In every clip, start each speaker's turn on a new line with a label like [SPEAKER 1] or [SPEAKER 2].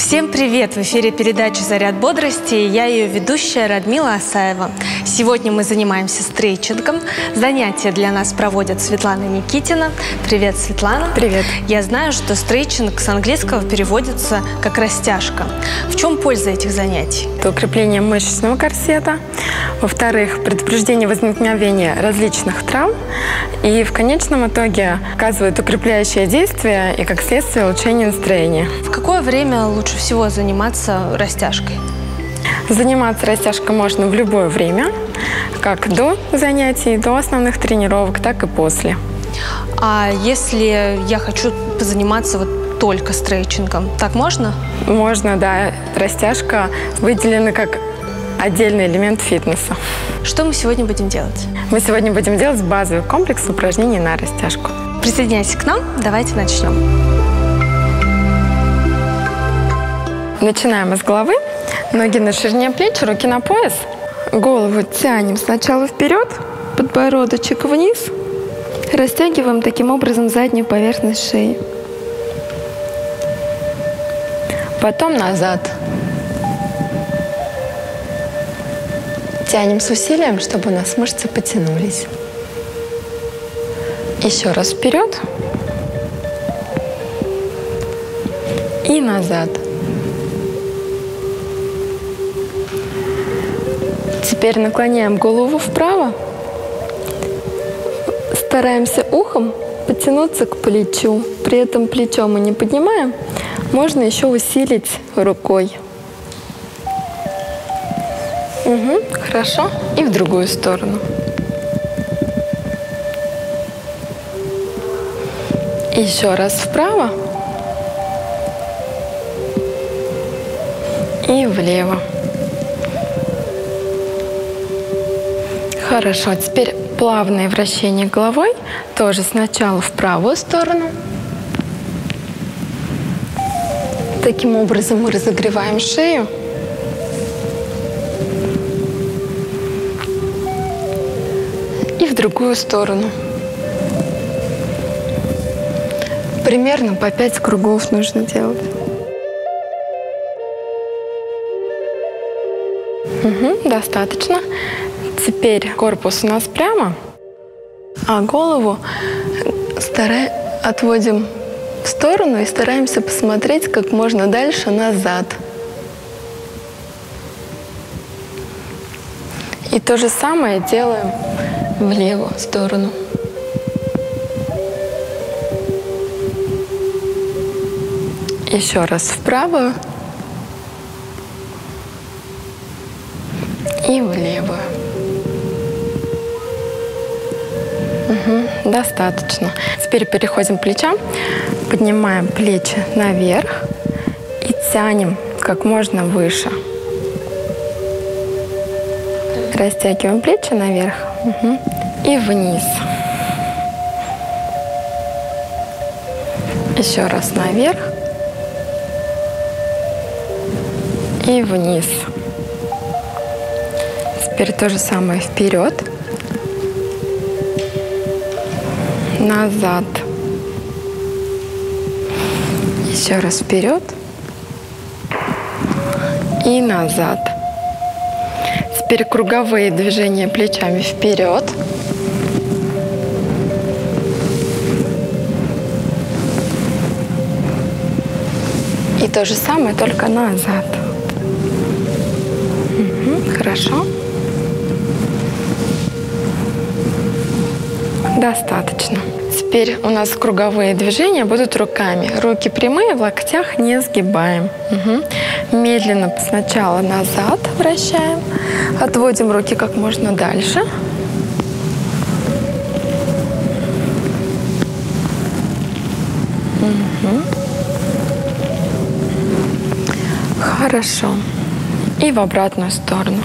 [SPEAKER 1] Всем привет! В эфире передача «Заряд бодрости» и я ее ведущая Радмила Асаева. Сегодня мы занимаемся стрейчингом. Занятия для нас проводит Светлана Никитина. Привет, Светлана.
[SPEAKER 2] Привет.
[SPEAKER 1] Я знаю, что стрейчинг с английского переводится как растяжка. В чем польза этих занятий?
[SPEAKER 2] Это укрепление мышечного корсета. Во-вторых, предупреждение возникновения различных травм. И в конечном итоге оказывает укрепляющее действие и, как следствие, улучшение настроения.
[SPEAKER 1] В какое время лучше всего заниматься растяжкой?
[SPEAKER 2] Заниматься растяжкой можно в любое время, как до занятий, до основных тренировок, так и после.
[SPEAKER 1] А если я хочу позаниматься только стрейчингом, так можно?
[SPEAKER 2] Можно, да. Растяжка выделена как отдельный элемент фитнеса.
[SPEAKER 1] Что мы сегодня будем делать?
[SPEAKER 2] Мы сегодня будем делать базовый комплекс упражнений на растяжку.
[SPEAKER 1] Присоединяйтесь к нам, давайте начнем.
[SPEAKER 2] Начинаем с головы. Ноги на ширине плеч, руки на пояс. Голову тянем сначала вперед, подбородочек вниз. Растягиваем таким образом заднюю поверхность шеи. Потом назад. Тянем с усилием, чтобы у нас мышцы потянулись. Еще раз вперед. И назад. Теперь наклоняем голову вправо. Стараемся ухом потянуться к плечу. При этом плечо мы не поднимаем. Можно еще усилить рукой. Угу, хорошо. И в другую сторону. Еще раз вправо. И влево. Хорошо. Теперь плавное вращение головой. Тоже сначала в правую сторону. Таким образом мы разогреваем шею. И в другую сторону. Примерно по 5 кругов нужно делать. Угу, достаточно. Теперь корпус у нас прямо, а голову отводим в сторону и стараемся посмотреть как можно дальше назад. И то же самое делаем в левую сторону. Еще раз в правую и в левую. Угу, достаточно. Теперь переходим к плечам. Поднимаем плечи наверх и тянем как можно выше. Растягиваем плечи наверх, угу, и вниз. Еще раз наверх и вниз. Теперь то же самое вперед, назад. Еще раз вперед и назад. Теперь круговые движения плечами вперед. И то же самое, только назад. Угу, хорошо. Достаточно. Теперь у нас круговые движения будут руками. Руки прямые, в локтях не сгибаем. Угу. Медленно сначала назад вращаем. Отводим руки как можно дальше. Угу. Хорошо. И в обратную сторону.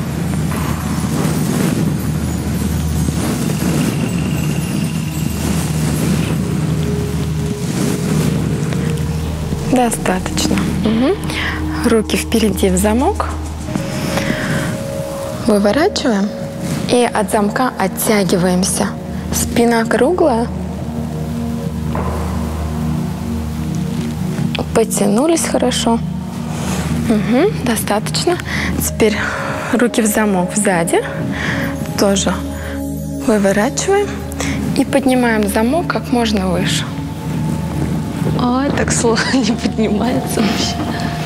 [SPEAKER 2] Достаточно. Угу. Руки впереди в замок. Выворачиваем. И от замка оттягиваемся. Спина круглая. Потянулись хорошо. Угу, достаточно. Теперь руки в замок сзади. Тоже выворачиваем. И поднимаем замок как можно выше.
[SPEAKER 1] Ой, так сложно, не поднимается вообще.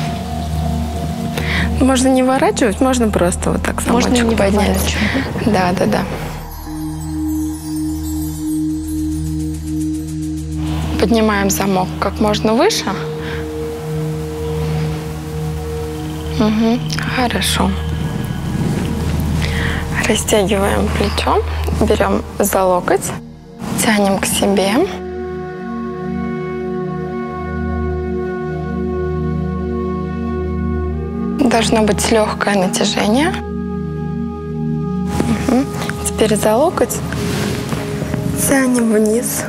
[SPEAKER 2] Можно не выворачивать, можно просто вот так замочек
[SPEAKER 1] можно не
[SPEAKER 2] поднять. Да. Поднимаем замок как можно выше. Угу, хорошо. Растягиваем плечо, берем за локоть, тянем к себе. Должно быть легкое натяжение. Угу. Теперь за локоть тянем вниз.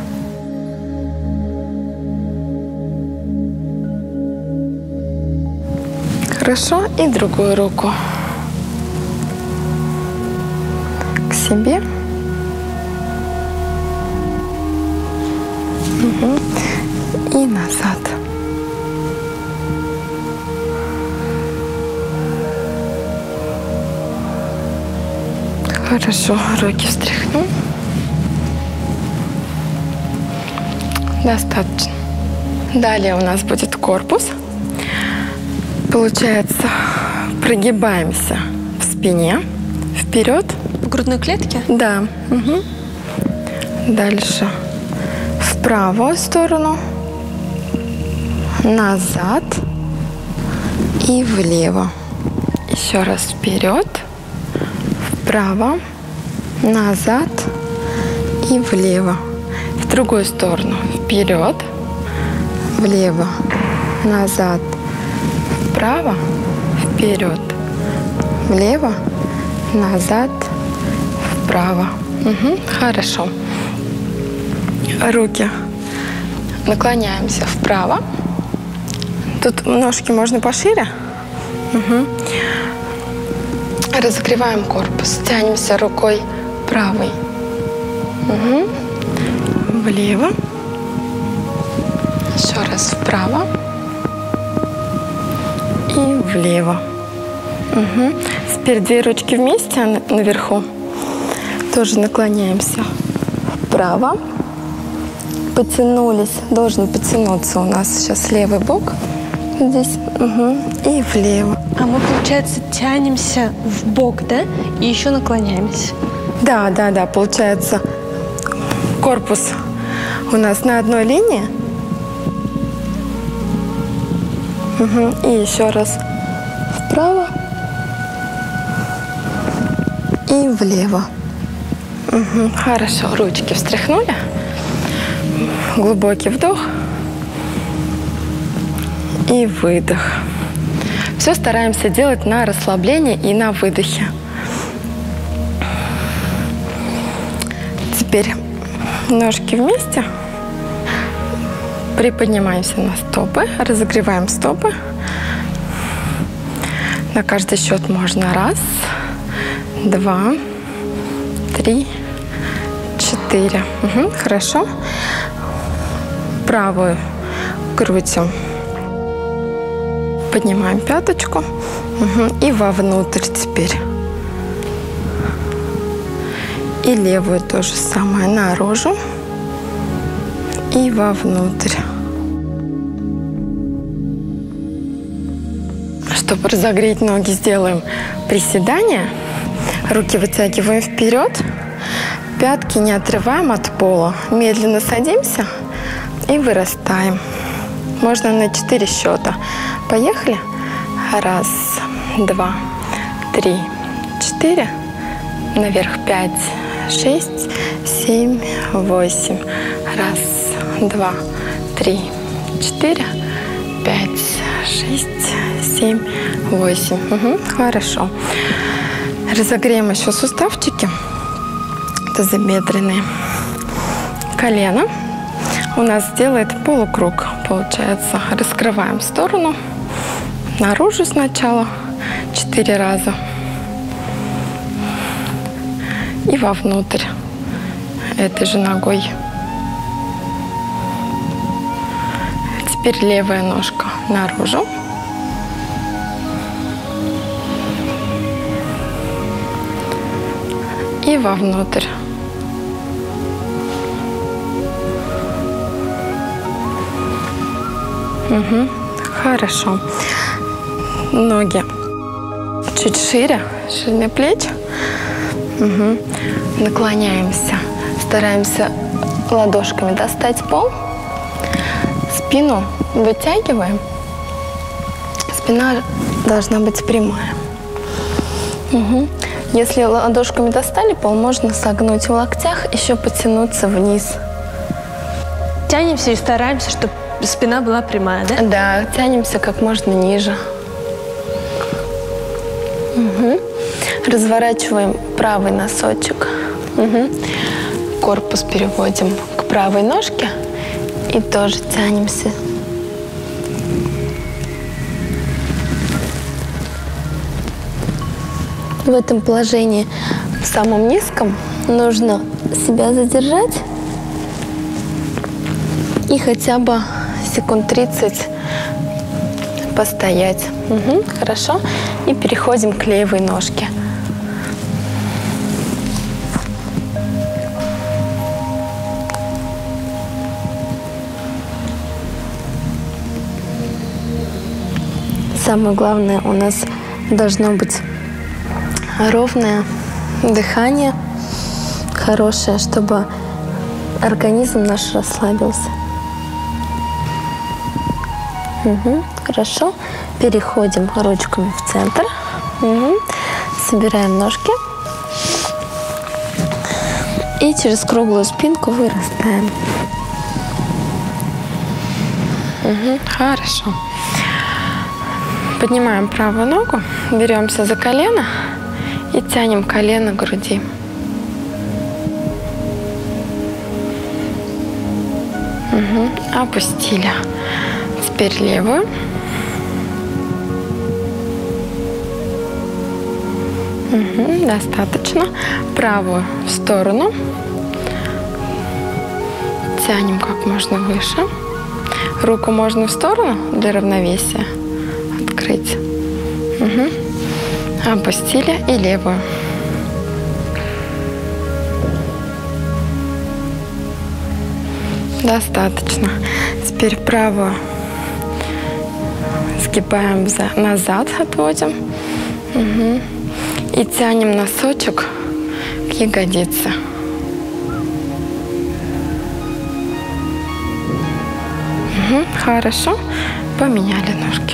[SPEAKER 2] Хорошо. И другую руку к себе. Угу. И назад. Хорошо, руки встряхнем. Достаточно. Далее у нас будет корпус. Получается, прогибаемся в спине, вперед.
[SPEAKER 1] В грудной клетке?
[SPEAKER 2] Да. Угу. Дальше в правую сторону, назад и влево. Еще раз вперед. Вправо, назад и влево. В другую сторону. Вперед, влево, назад, вправо, вперед, влево, назад, вправо. Угу, хорошо. Руки наклоняемся вправо. Тут ножки можно пошире. Угу. Разогреваем корпус, тянемся рукой правой. Угу. Влево. Еще раз вправо. И влево. Угу. Теперь две ручки вместе наверху. Тоже наклоняемся вправо. Потянулись. Должен потянуться у нас сейчас левый бок. Здесь. Угу. И влево.
[SPEAKER 1] А мы, получается, тянемся в бок, да? И еще наклоняемся.
[SPEAKER 2] Да. Получается, корпус у нас на одной линии. Угу. И еще раз вправо и влево. Угу. Хорошо. Ручки встряхнули. Глубокий вдох. И выдох. Все стараемся делать на расслаблении и на выдохе. Теперь ножки вместе. Приподнимаемся на стопы. Разогреваем стопы. На каждый счет можно 1, 2, 3, 4. Угу, хорошо. Правую крутим. Поднимаем пяточку. Угу, и вовнутрь теперь. И левую то же самое наружу. И вовнутрь. Чтобы разогреть ноги, сделаем приседание. Руки вытягиваем вперед. Пятки не отрываем от пола. Медленно садимся и вырастаем. Можно на 4 счета. Поехали. 1, 2, 3, 4. Наверх 5, 6, 7, 8. 1, 2, 3, 4, 5, 6, 7, 8. Угу, хорошо. Разогреем еще суставчики. Тазобедренные. Колено у нас делает полукруг. Получается, раскрываем в сторону. Наружу сначала 4 раза. И вовнутрь этой же ногой. Теперь левая ножка наружу. и вовнутрь. Угу. Хорошо. Ноги чуть шире, ширина плеч. Угу. Наклоняемся. Стараемся ладошками достать пол. Спину вытягиваем. Спина должна быть прямая. Угу. Если ладошками достали пол, можно согнуть в локтях, еще потянуться вниз.
[SPEAKER 1] Тянемся и стараемся, чтобы спина была прямая, да?
[SPEAKER 2] Да, тянемся как можно ниже. Угу. Разворачиваем правый носочек. Угу. Корпус переводим к правой ножке и тоже тянемся. В этом положении, в самом низком, нужно себя задержать и хотя бы секунд 30 постоять. Угу, хорошо. И переходим к левой ножке. Самое главное, у нас должно быть ровное дыхание, хорошее, чтобы организм наш расслабился. Угу, хорошо. Переходим ручками в центр. Угу. Собираем ножки. И через круглую спинку вырастаем. Угу, хорошо. Поднимаем правую ногу, беремся за колено и тянем колено к груди. Угу. Опустили. Теперь левую. Угу. Достаточно. Правую в сторону. Тянем как можно выше. Руку можно в сторону для равновесия открыть. Угу. Опустили и левую. Достаточно. Теперь правую сгибаем назад, отводим. Угу. И тянем носочек к ягодице. Угу. Хорошо. Поменяли ножки.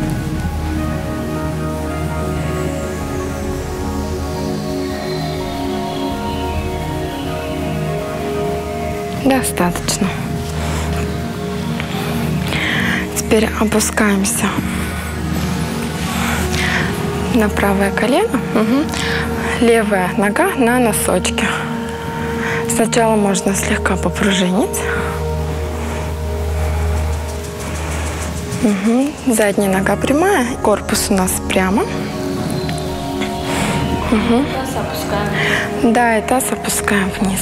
[SPEAKER 2] Достаточно. Теперь опускаемся на правое колено. Угу. Левая нога на носочке. Сначала можно слегка попружинить. Угу. Задняя нога прямая, корпус у нас прямо. Угу.
[SPEAKER 1] Таз опускаем.
[SPEAKER 2] Да, и таз опускаем вниз.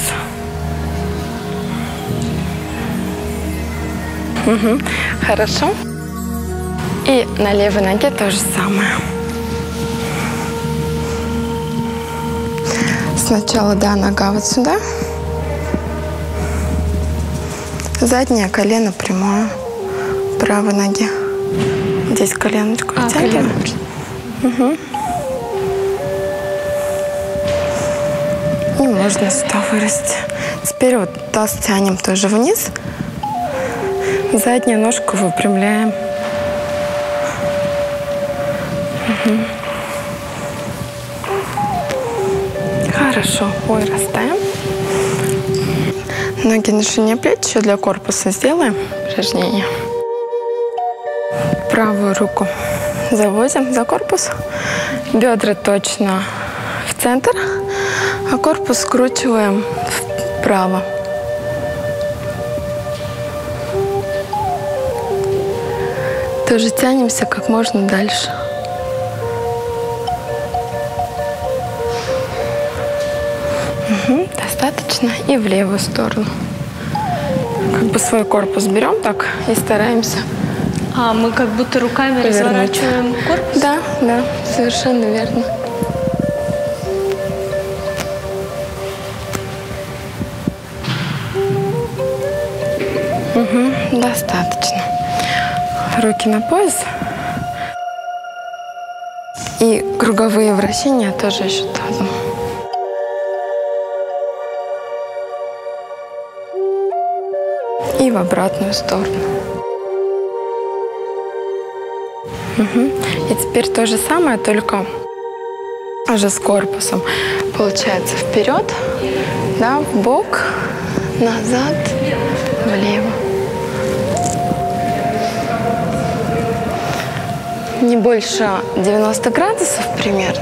[SPEAKER 2] Угу. Хорошо. И на левой ноге то же самое. Сначала, да, нога вот сюда. Заднее колено прямое. Правой ноги. Здесь коленочку втягиваем. Угу. И можно сюда вырасти. Теперь вот таз тянем тоже вниз. Заднюю ножку выпрямляем. Угу. Хорошо. Вырастаем. Ноги на ширине плеч. Еще для корпуса сделаем упражнение. Правую руку заводим за корпус. Бедра точно в центр. А корпус скручиваем вправо. Тоже тянемся как можно дальше. Угу, достаточно. И в левую сторону. Как бы свой корпус берем так и стараемся.
[SPEAKER 1] А мы как будто руками разворачиваем корпус?
[SPEAKER 2] Да, да, совершенно верно. руки на пояс. И круговые вращения тоже еще тазом. И в обратную сторону. И теперь то же самое, только уже с корпусом. Получается вперед, да, в бок, назад, влево. Не больше 90 градусов примерно.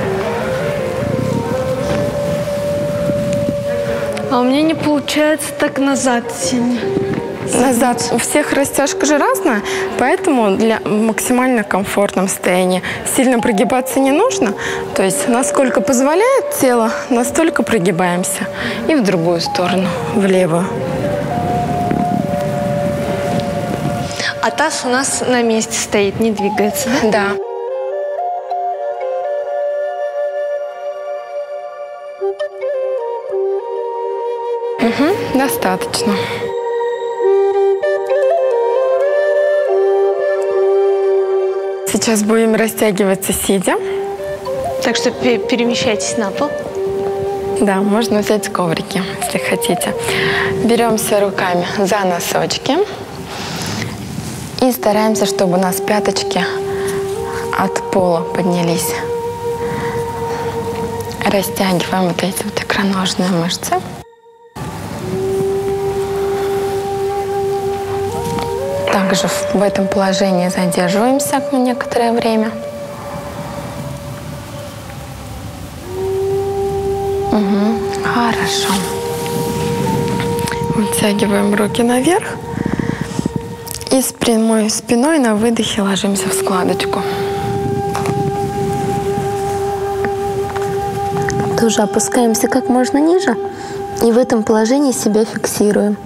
[SPEAKER 1] А у меня не получается так назад сильно.
[SPEAKER 2] Назад. У всех растяжка же разная, поэтому для максимально комфортном состоянии сильно прогибаться не нужно. То есть насколько позволяет тело, настолько прогибаемся. И в другую сторону, в левую.
[SPEAKER 1] А таз у нас на месте стоит, не двигается, да?
[SPEAKER 2] Да. Достаточно. Сейчас будем растягиваться сидя.
[SPEAKER 1] Так что перемещайтесь на пол.
[SPEAKER 2] Да, можно взять коврики, если хотите. Беремся руками за носочки. И стараемся, чтобы у нас пяточки от пола поднялись. Растягиваем вот эти вот икроножные мышцы. Также в этом положении задерживаемся на некоторое время. Хорошо. Вытягиваем руки наверх. И с прямой спиной на выдохе ложимся в складочку.
[SPEAKER 3] Тоже опускаемся как можно ниже. И в этом положении себя фиксируем.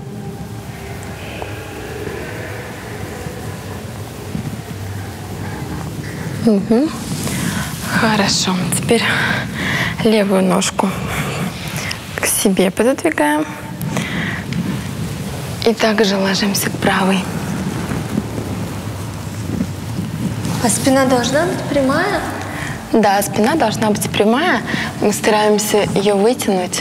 [SPEAKER 2] Хорошо. Теперь левую ножку к себе пододвигаем. И также ложимся к правой.
[SPEAKER 1] А спина должна быть прямая?
[SPEAKER 2] Да, спина должна быть прямая. Мы стараемся ее вытянуть.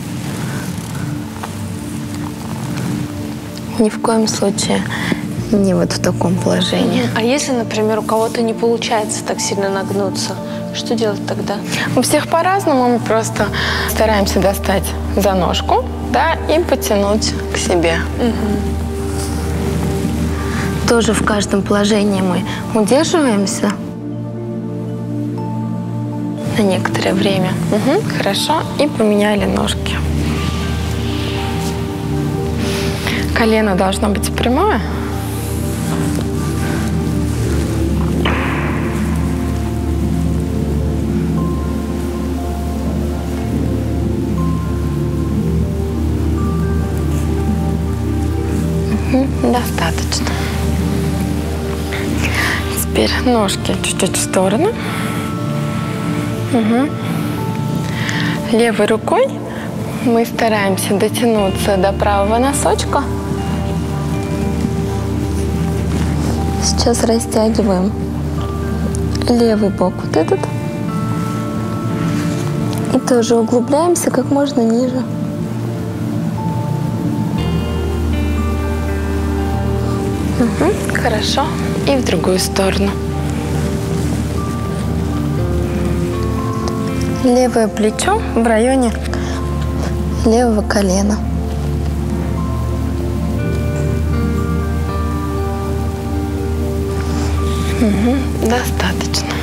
[SPEAKER 2] Ни в коем случае не вот в таком положении.
[SPEAKER 1] А если, например, у кого-то не получается так сильно нагнуться, что делать тогда?
[SPEAKER 2] У всех по-разному. Мы просто стараемся достать за ножку, да, и потянуть к себе.
[SPEAKER 3] Тоже в каждом положении мы удерживаемся
[SPEAKER 2] На некоторое время. Хорошо. И поменяли ножки. Колено должно быть прямое. Достаточно. Теперь ножки чуть-чуть в сторону. Левой рукой мы стараемся дотянуться до правого носочка.
[SPEAKER 3] Сейчас растягиваем левый бок вот этот. И тоже углубляемся как можно ниже.
[SPEAKER 2] Хорошо. И в другую сторону. Левое плечо в районе
[SPEAKER 3] Левого колена.
[SPEAKER 2] Достаточно.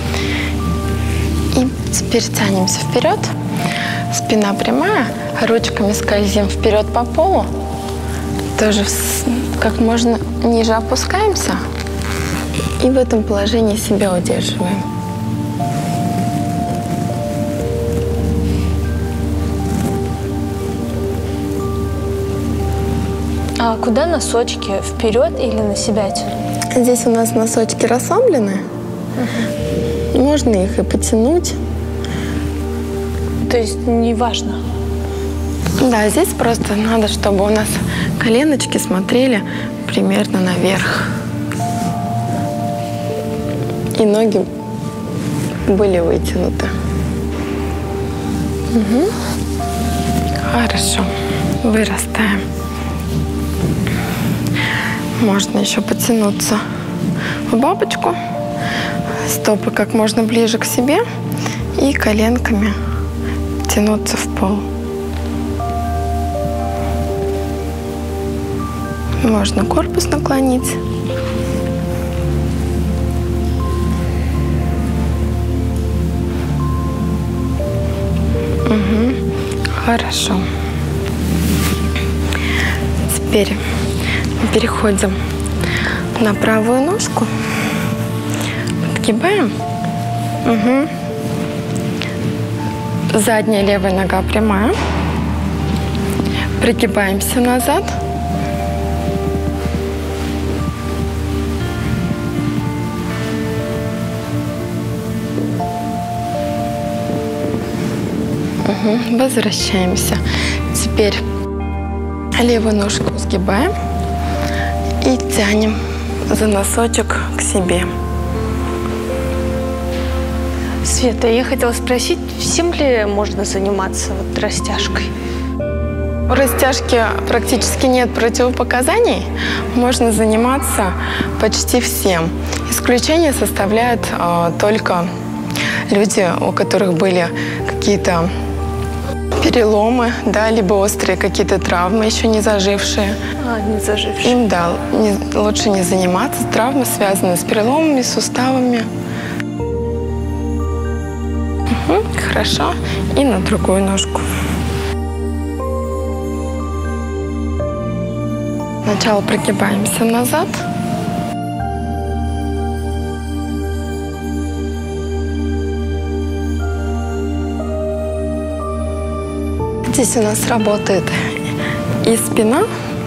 [SPEAKER 2] И теперь тянемся вперед. Спина прямая. Ручками скользим вперед по полу. Тоже как можно ниже опускаемся. И в этом положении себя удерживаем.
[SPEAKER 1] А куда носочки? Вперед или на себя тянуть?
[SPEAKER 2] Здесь у нас носочки расслаблены. Можно их и потянуть.
[SPEAKER 1] То есть не важно?
[SPEAKER 2] Да, здесь просто надо, чтобы у нас коленочки смотрели примерно наверх. и ноги были вытянуты. Угу. Хорошо. Вырастаем. Можно еще потянуться в бабочку. Стопы как можно ближе к себе и коленками тянуться в пол. Можно корпус наклонить. Угу. Хорошо. Теперь переходим на правую ножку. Подгибаем. Угу. Задняя левая нога прямая. Пригибаемся назад. Угу. Возвращаемся. Теперь левую ножку сгибаем и тянем за носочек к себе.
[SPEAKER 1] Света, я хотела спросить, всем ли можно заниматься вот растяжкой?
[SPEAKER 2] У растяжки практически нет противопоказаний. Можно заниматься почти всем. Исключение составляют только люди, у которых были какие-то переломы, да, либо острые какие-то травмы, еще не зажившие.
[SPEAKER 1] Не зажившие.
[SPEAKER 2] Им, да, лучше не заниматься. Травмы связаны с переломами, суставами. Угу, хорошо. И на другую ножку. Сначала прогибаемся назад. Здесь у нас работает и спина,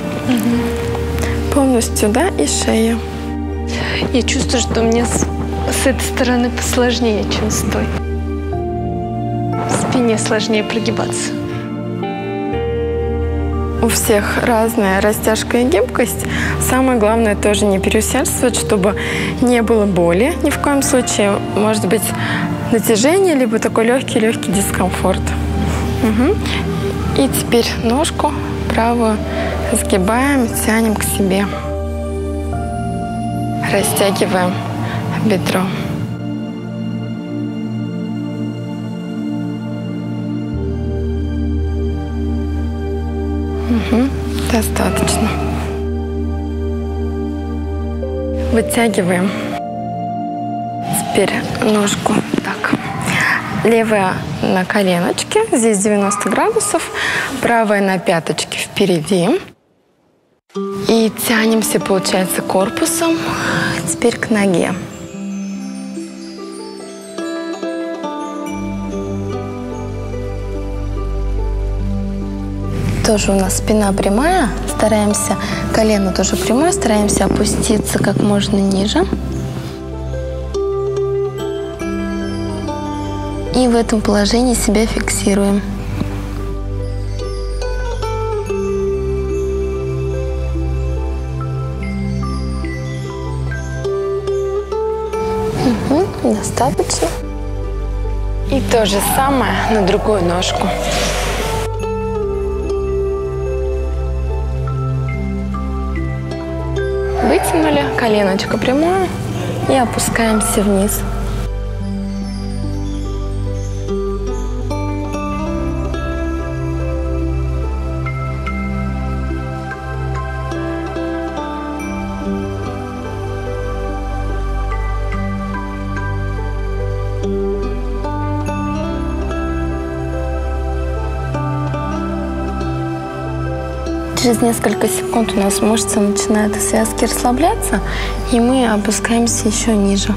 [SPEAKER 2] полностью, да, и шея.
[SPEAKER 1] Я чувствую, что мне с этой стороны посложнее, чем с той. В спине сложнее прогибаться.
[SPEAKER 2] У всех разная растяжка и гибкость. Самое главное тоже не переусердствовать, чтобы не было боли ни в коем случае. Может быть натяжение, либо такой легкий дискомфорт. Угу. И теперь ножку правую сгибаем, тянем к себе. Растягиваем бедро. Угу. Достаточно. Вытягиваем. Теперь ножку так. Левая на коленочке, здесь 90 градусов, правая на пяточке впереди. И тянемся, получается, корпусом теперь к ноге. Тоже у нас спина прямая, стараемся, колено тоже прямое, стараемся опуститься как можно ниже. И в этом положении себя фиксируем. Угу, достаточно. И то же самое на другую ножку. Вытянули, коленочко прямое и опускаемся вниз. Через несколько секунд у нас мышцы начинают и связки расслабляться, и мы опускаемся еще ниже.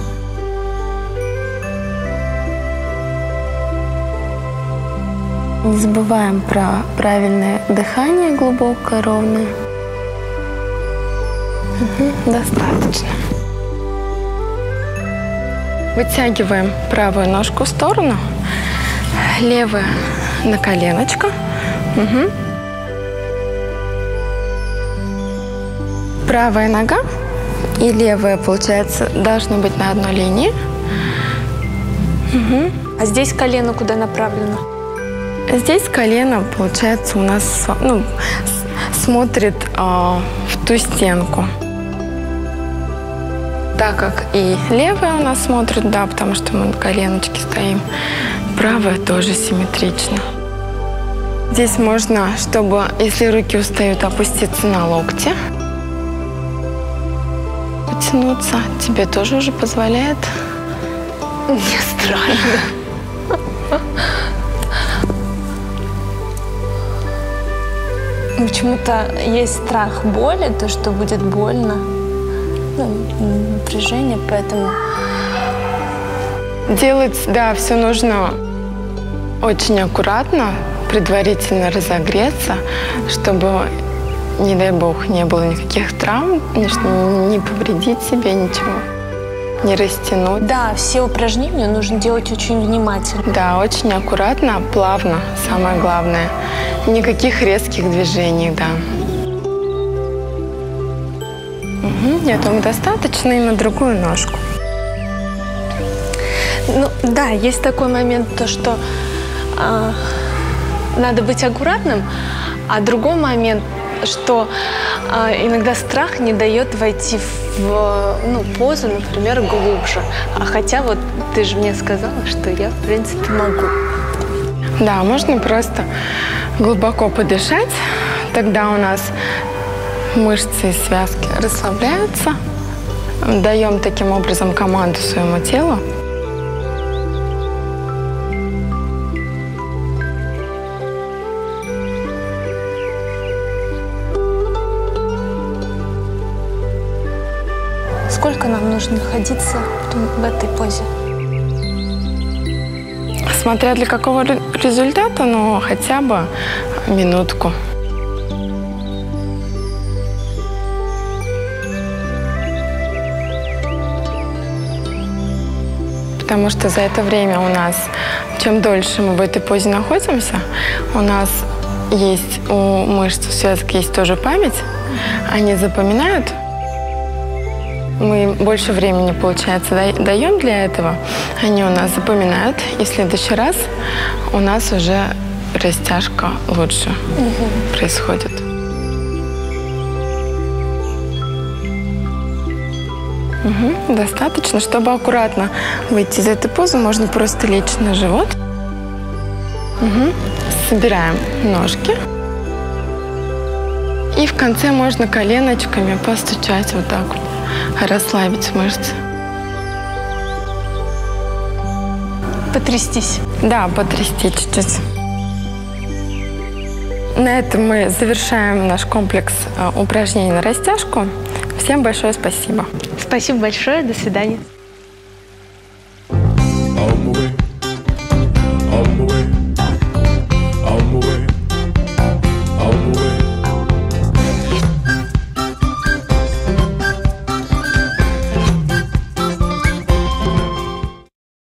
[SPEAKER 2] Не забываем про правильное дыхание, глубокое, ровное. Угу, достаточно. Вытягиваем правую ножку в сторону, левая на коленочко. Угу. Правая нога и левая, получается, должны быть на одной линии. Угу.
[SPEAKER 1] А здесь колено куда направлено?
[SPEAKER 2] Здесь колено, получается, у нас смотрит в ту стенку. Так как и левая у нас смотрит, да, потому что мы на коленочке стоим. Правая тоже симметрично. Здесь можно, чтобы, если руки устают, опуститься на локти. Потянуться. Тебе тоже уже позволяет?
[SPEAKER 1] Мне страшно. Почему-то есть страх боли, то, что будет больно, напряжение, поэтому...
[SPEAKER 2] Делать, да, все нужно очень аккуратно, предварительно разогреться, чтобы, не дай бог, не было никаких травм, не повредить себе ничего, не растянуть.
[SPEAKER 1] Да, все упражнения нужно делать очень внимательно.
[SPEAKER 2] Да, очень аккуратно, плавно, самое главное. Никаких резких движений, да. Угу, я думаю, достаточно, и на другую ножку.
[SPEAKER 1] Ну, да, есть такой момент, то, что надо быть аккуратным, а другой момент, что иногда страх не дает войти в позу, например, глубже. А хотя вот ты же мне сказала, что я, в принципе, могу.
[SPEAKER 2] Да, можно просто глубоко подышать, тогда у нас мышцы и связки расслабляются. Даем таким образом команду своему телу.
[SPEAKER 1] Сколько нам нужно находиться в этой позе?
[SPEAKER 2] Смотря для какого результата, но хотя бы минутку. Потому что за это время у нас, чем дольше мы в этой позе находимся, у нас есть у мышц, у связок есть тоже память, они запоминают. Мы больше времени, получается, даем для этого. Они у нас запоминают, и в следующий раз у нас уже растяжка лучше происходит. Угу, достаточно. Чтобы аккуратно выйти из этой позы, можно просто лечь на живот. Угу. Собираем ножки. И в конце можно коленочками постучать вот так вот. Расслабить мышцы.
[SPEAKER 1] Потрястись.
[SPEAKER 2] Да, потрясти чуть-чуть. На этом мы завершаем наш комплекс упражнений на растяжку. Всем большое спасибо.
[SPEAKER 1] Спасибо большое. До свидания.